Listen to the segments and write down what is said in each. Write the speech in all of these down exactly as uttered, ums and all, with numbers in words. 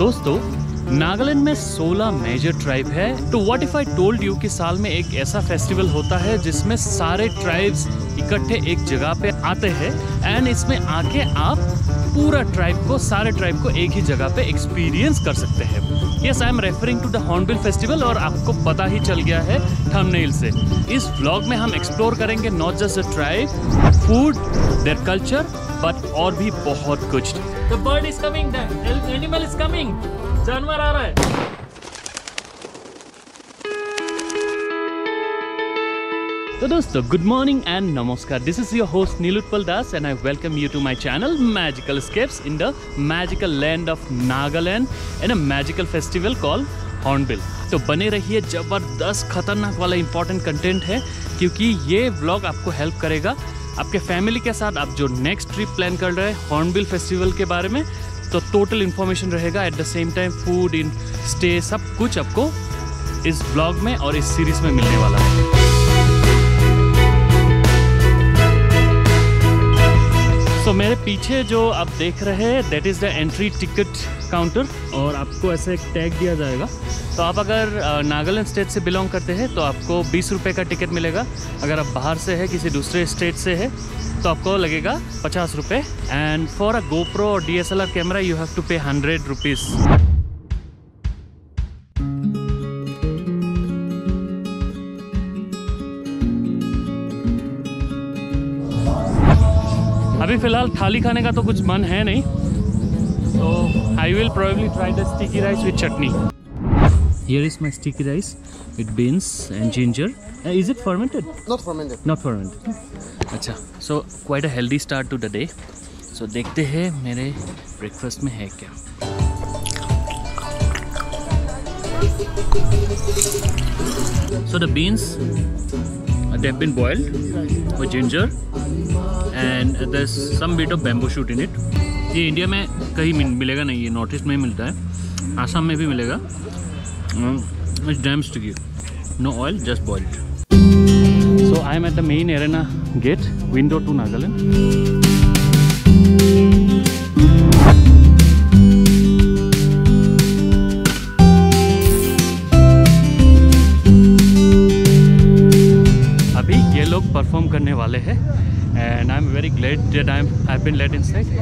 दोस्तों, नागालैंड में सोलह मेजर ट्राइब है। तो what if I told you कि साल में एक ऐसा फेस्टिवल होता है जिसमें सारे ट्राइब्स इकट्ठे एक जगह पे आते हैं एंड इसमें आके आप पूरा ट्राइब को सारे ट्राइब को एक ही जगह पे एक्सपीरियंस कर सकते हैं। Yes, I am referring to the Hornbill festival और आपको पता ही चल गया है थंबनेल से। इस व्लॉग में हम एक्सप्लोर करेंगे not just the tribe, food, their culture, but और भी बहुत कुछ। The bird is coming, the animal is coming, जानवर आ रहा है। तो दोस्तों, good morning and namaskar. This is your host Nilotpal Das and I welcome you to my channel magical escapes in the magical land of Nagaland and a magical festival called Hornbill. तो बने रहिए, जबरदस्त खतरनाक वाला इंपॉर्टेंट कंटेंट है क्योंकि ये व्लॉग आपको हेल्प करेगा आपके फैमिली के साथ। आप जो नेक्स्ट ट्रिप प्लान कर रहे हैं हॉर्नबिल फेस्टिवल के बारे में, तो टोटल इन्फॉर्मेशन रहेगा। At the same time food, in stay, सब कुछ आपको इस व्लॉग में और इस सीरीज में मिलने वाला है। तो so, मेरे पीछे जो आप देख रहे हैं that is the entry ticket counter और आपको ऐसे एक टैग दिया जाएगा। तो आप अगर नागालैंड स्टेट से बिलोंग करते हैं तो आपको बीस रुपये का टिकट मिलेगा। अगर आप बाहर से है, किसी दूसरे स्टेट से है, तो आपको लगेगा पचास रुपये। एंड फॉर अ गोप्रो और D S L R camera you have to pay hundred rupees. अभी फ़िलहाल थाली खाने का तो कुछ मन है नहीं, तो I will probably try the sticky rice with chutney. Here is my sticky rice with beans and ginger. Uh, is it fermented? Not fermented. Not fermented. अच्छा, so quite a healthy start to the day. So देखते हैं मेरे breakfast में है क्या। So the beans, uh, they've been boiled with ginger and there's some bit of bamboo shoot in it. ये India में कहीं मिलेगा नहीं, ये नॉर्थ ईस्ट में ही मिलता है, आसाम में भी मिलेगा। It's damn sticky. No oil, just boiled. So I am at the main arena gate, window to Nagaland. अभी ये लोग परफॉर्म करने वाले हैं and I am very glad that I am I've been let inside.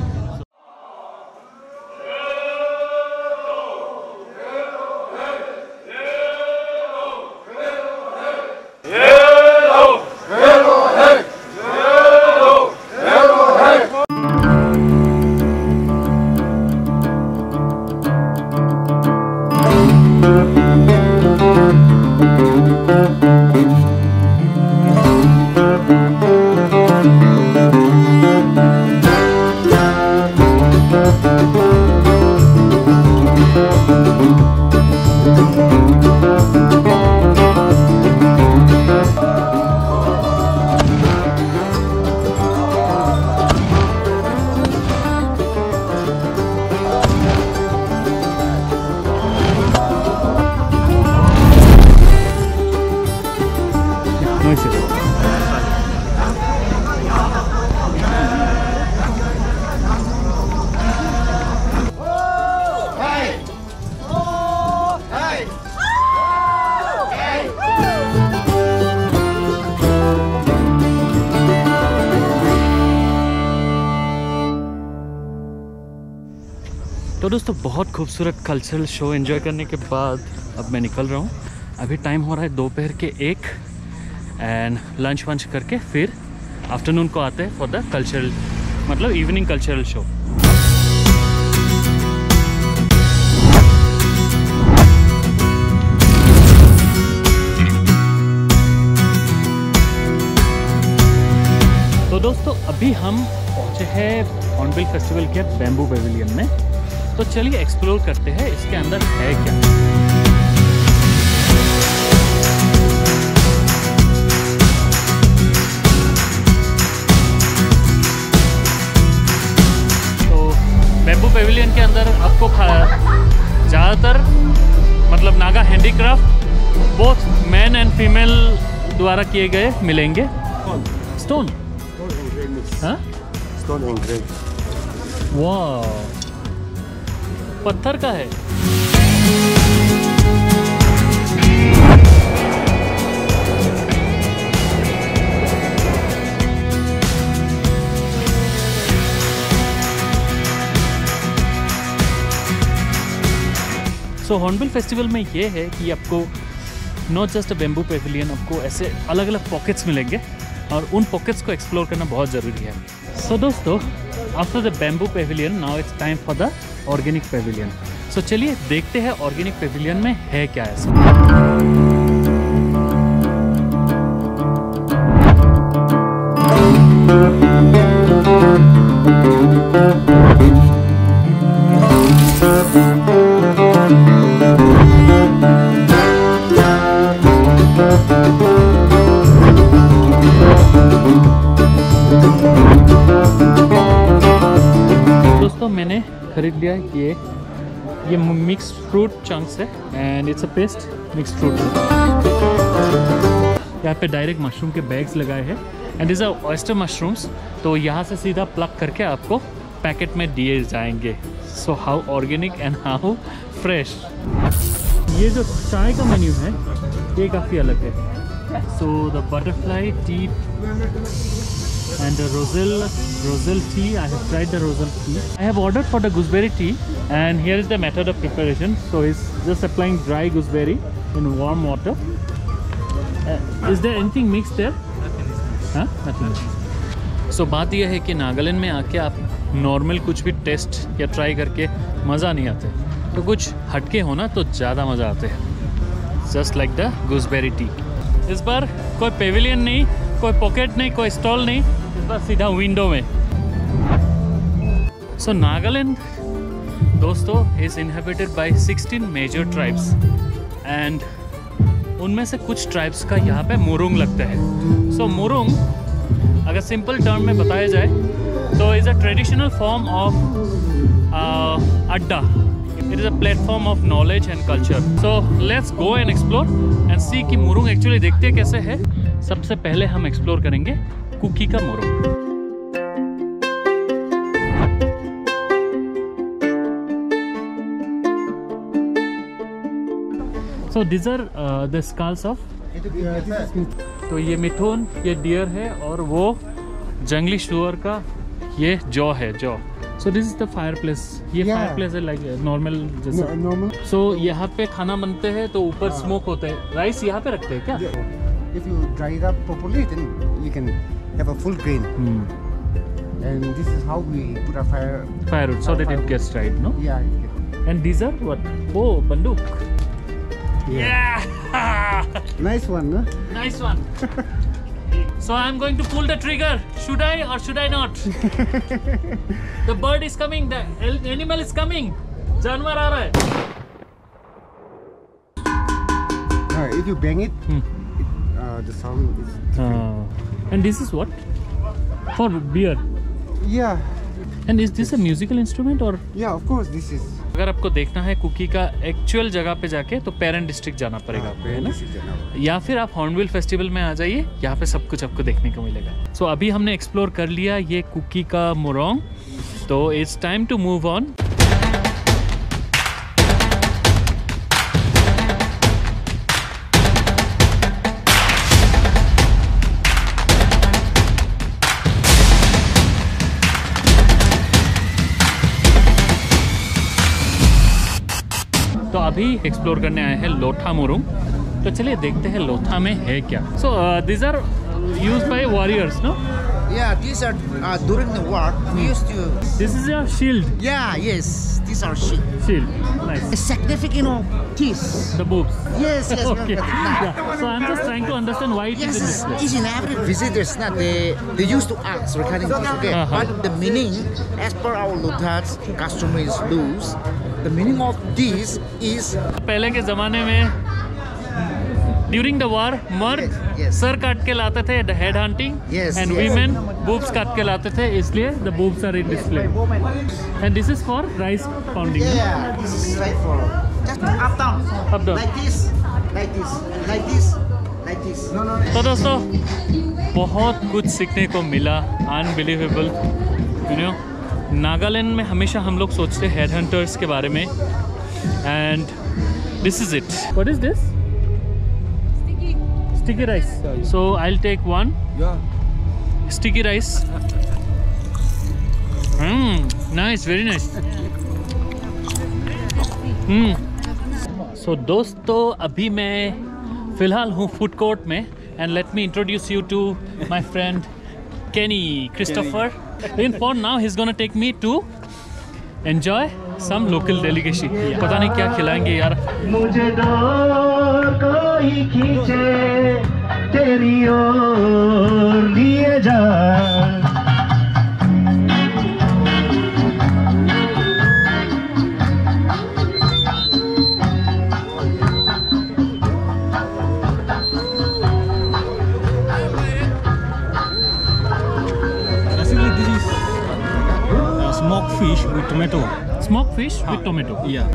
तो दोस्तों, बहुत खूबसूरत कल्चरल शो एंजॉय करने के बाद अब मैं निकल रहा हूँ। अभी टाइम हो रहा है दोपहर के एक एंड लंच वंच करके फिर आफ्टरनून को आते हैं फॉर द कल्चरल, मतलब इवनिंग कल्चरल शो। तो दोस्तों, अभी हम पहुँचे हैं हॉर्नबिल फेस्टिवल के बैम्बू पेविलियन में। तो चलिए एक्सप्लोर करते हैं इसके अंदर है क्या। तो बैम्बू पेविलियन के अंदर आपको ज़्यादातर मतलब Naga handicraft both man and female द्वारा किए गए मिलेंगे। स्टोन हाँ Stone engraved. वाह, पत्थर का है। सो हॉर्नबिल फेस्टिवल में ये है कि आपको not just a bamboo pavilion, आपको ऐसे अलग अलग पॉकेट्स मिलेंगे और उन पॉकेट्स को एक्सप्लोर करना बहुत ज़रूरी है। सो so, दोस्तों, after the bamboo pavilion now it's time for the organic pavilion. So चलिए देखते हैं ऑर्गेनिक पेविलियन में है क्या ऐसा। दोस्तों, मैंने खरीद लिया ये ये मिक्स फ्रूट चंक्स है and it's a paste mix fruit. यहाँ पे डायरेक्ट मशरूम के बैग्स लगाए हैं and is a oyster mushrooms, तो यहाँ से सीधा प्लग करके आपको पैकेट में दिए जाएंगे। So how organic and how fresh. ये जो चाय का मेन्यू है ये काफ़ी अलग है। So the butterfly tea and the roselle roselle tea. I have tried the roselle tea. I have ordered for the gooseberry tea, and here is the method of preparation. So it's just applying dry gooseberry in warm water. Uh, is there anything mixed there? Huh? Nothing. So बात यह है कि नागालैंड में आके आप normal कुछ भी test या ट्राई करके मज़ा नहीं आते, तो कुछ हटके होना तो ज़्यादा मज़ा आते हैं। Just like the gooseberry tea. इस बार कोई पेविलियन नहीं, कोई पॉकेट नहीं, कोई स्टॉल नहीं, इस बार सीधा विंडो में। सो नागालैंड दोस्तों is inhabited by sixteen major tribes and उनमें से कुछ ट्राइब्स का यहाँ पे मुरुंग लगता है। सो so, मुरुंग अगर सिंपल टर्म में बताया जाए तो is a traditional form of adda. It is a platform of knowledge and culture. So let's go and explore and see कि मुरुंग एक्चुअली देखते कैसे है। सबसे पहले हम एक्सप्लोर करेंगे कुकी का मुरुंग। So these are uh, the skulls of तो ये मिथुन, ये डियर है और वो जंगली शुअर का ये जॉ है, jaw. So this is the fireplace. ये Yeah. fireplace है like normal जैसा। No, normal. So यहाँ पे खाना बनते हैं तो ऊपर स्मोक होता है। राइस यहाँ पे रखते हैं क्या? Yeah. If you dry it up properly, then you can have a full grain. Hmm. And this is how we put our fire. Firewood so that it gets dried, no? Yeah. You get, And these are what? Oh, banduk. yeah. Yeah. Nice one, no? Nice one. So I'm going to pull the trigger. Should I or should I not? The bird is coming. The animal is coming. जानवर आ रहा है. Uh, if you bang it, Hmm. it uh, the sound is different. Uh, and this is what? For beer. Yeah. And is this a musical instrument or? Yeah, of course this is. अगर आपको देखना है cookie का actual जगह पे जाके तो parent district जाना पड़ेगा आपको, है ना? या फिर आप हॉर्नबिल फेस्टिवल में आ जाइए, यहाँ पे सब कुछ आपको देखने को मिलेगा। सो so, अभी हमने एक्सप्लोर कर लिया ये कुकी का मुरुंग, तो it's time to move on. तो अभी एक्सप्लोर करने आए हैं लोथा मुरुंग, तो चलिए देखते हैं लोथा में है क्या। So these are used by warriors, no? Yeah, these are uh, during the war we used to. This is your shield. Yeah, yes, these are shield. Shield, nice. A significant of teeth. The boobs. Yes, yes. Okay. Now, Yeah. So I'm just trying to understand why it yes, is in yes, this place. each and every visitors now they they used to ask regarding this, okay? Uh-huh. But the meaning, as per our Luthat's customary rules, the meaning of this is पहले के जमाने में during the war मर्द Yes, yes. Sir काट के लाते थे head hunting Yes, and yes. Women boobs काट के लाते थे, इसलिए the boobs are in display and this is for rice pounding. yeah, this is right for just up down, Up down. like this, like this, like this, like this. No, no, तो दोस्तों बहुत कुछ सीखने को मिला, unbelievable, you know. Nagaland में हमेशा हम लोग सोचते हैं हेड हंटर्स के बारे में, and this is it. What is this? Sticky sticky rice. So I will take one sticky rice. Hmm nice, very nice. Hmm so दोस्तों, अभी मैं फ़िलहाल हूँ फूड कोर्ट में, and let me introduce you to my friend Kenny Christopher. In for now he's gonna take me to enjoy some local delicacy. Yeah. पता नहीं क्या खिलाएंगे यार. मुझे डोर कोई खींचे तेरी ओर लिए जा. Smoked fish with tomato. Smoked fish with Ah, tomato. Yeah.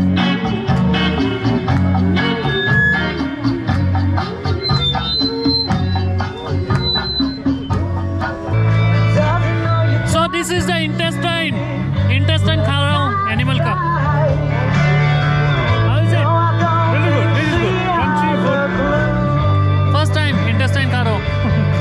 So this is the intestine. Intestine खा रहा हूँ animal का. How is it? Really good. This is good. Crunchy food. First time intestine खा रहा हूँ.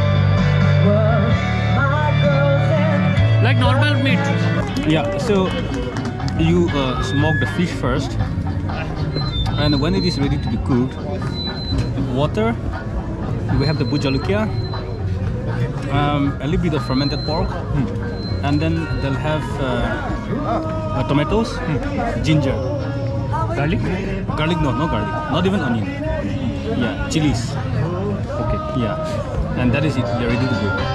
Like normal meat. Yeah. So you uh, smoke the fish first, and when it is ready to be cooked, water. We have the bujalukia, um, a little bit of fermented pork, and then they'll have uh, uh, tomatoes, ginger, Garlic? garlic. No, no garlic. Not even onion. Yeah, chilies. Okay. Yeah, and that is it. They're ready to go.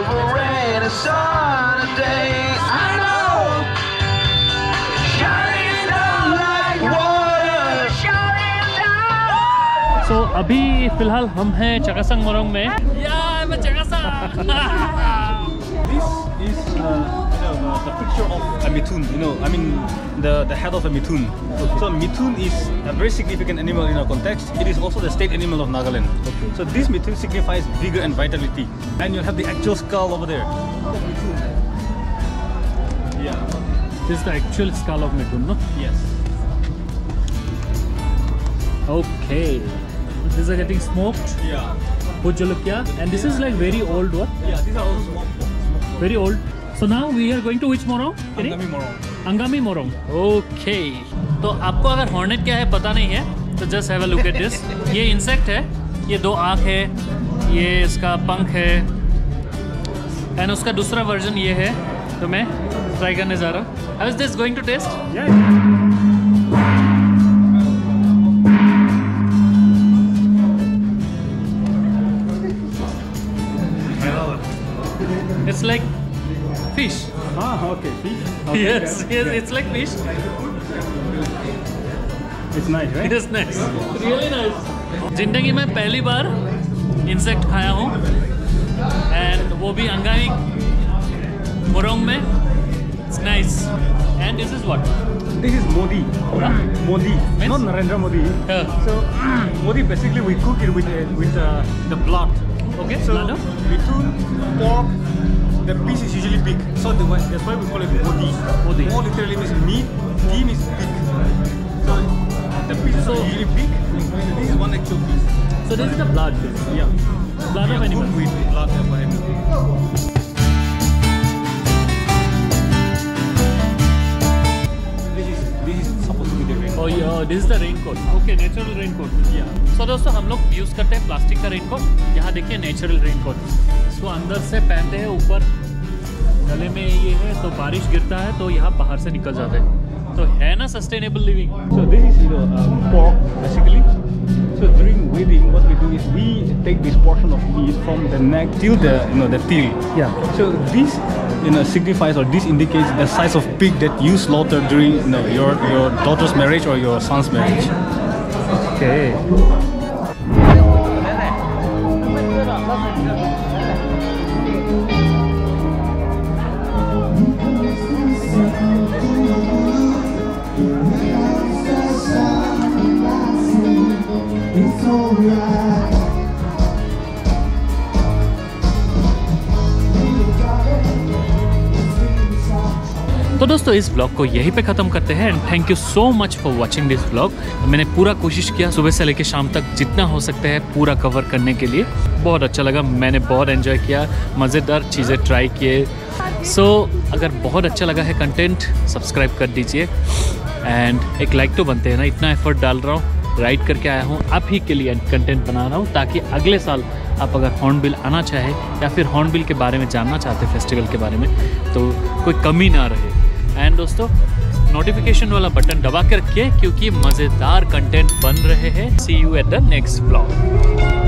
So अभी फिलहाल हम हैं चकासंग मोरंग में. Yeah, I'm a Chakasang. This is uh, you know, uh, the picture of a mitun. You know, I mean the the head of a mitun. So mitun is a very significant animal in our context. It is also the state animal of Nagaland. Okay. So this mitun signifies vigor and vitality, and you'll have the actual skull over there. Yeah. This is the actual skull of Mitun, no? Yes. Okay. These are getting smoked. Yeah. Bujulukia, and this is like very old. What? Yeah. These are also smoked. Very old. So now we are going to which morong? Kenny? Angami morong. Angami Morung. Okay. तो आपको अगर hornet क्या है पता नहीं है तो just have a look at this. ये इंसेक्ट है, ये दो आँख है, ये इसका पंख है, एंड उसका दूसरा वर्जन ये है. तो मैं ट्राई करने जा रहा हूँ. How is this going to taste? It's like fish. Ah, okay. Fish. Yes, yes, it's like fish. It's nice, right? It is nice. Really nice. जिंदगी में पहली बार इंसेक्ट खाया हूँ, एंड वो भी अंगामी मोरंग में. It's nice. And this is what? This is Modi. Huh? Modi, Means? not Narendra Modi. Yeah. So Modi, basically we cook it with uh, with uh, the blood. Okay. So Nada? mitun, pork, the piece is usually big. So the, that's why we call it Modi. Modi. Mo literally means meat. Di means big. So the pieces So- are usually big. So this is one actual piece. So this is the blood. Yeah. Blood of Yeah, animal. cooked with blood of animal. This is this is supposed to be the rain. Oh yeah, this is the raincoat. Okay, natural raincoat. Yeah. So दोस्तों हम लोग use करते हैं plastic का raincoat. यहाँ देखिए natural raincoat. इसको अंदर से पहनते हैं, ऊपर गले में ये है तो बारिश गिरता है तो यहाँ बाहर से निकल जाते हैं. तो है ना sustainable living. So this is you know um, pork basically. So during wedding, what we do is we take this portion of meat from the neck till the you know the tail. Yeah. So this you know signifies or this indicates the size of pig that you slaughter during you know your your daughter's marriage or your son's marriage. Okay. तो दोस्तों इस blog को यहीं पे ख़त्म करते हैं and thank you so much for watching this blog. मैंने पूरा कोशिश किया सुबह से लेकर शाम तक जितना हो सकता है पूरा कवर करने के लिए। बहुत अच्छा लगा, मैंने बहुत एंजॉय किया, मज़ेदार चीज़ें ट्राई किए। सो so, अगर बहुत अच्छा लगा है कंटेंट सब्सक्राइब कर दीजिए एंड एक लाइक तो बनते हैं ना, इतना एफर्ट डाल रहा हूँ, राइड करके आया हूँ आप ही के लिए कंटेंट बना रहा हूँ ताकि अगले साल आप अगर हॉर्नबिल आना चाहे या फिर हॉर्नबिल के बारे में जानना चाहते हैं फेस्टिवल के बारे में तो कोई कमी ना रहे। एंड दोस्तों नोटिफिकेशन वाला बटन दबा के रखिए क्योंकि मज़ेदार कंटेंट बन रहे हैं। See you at the next blog.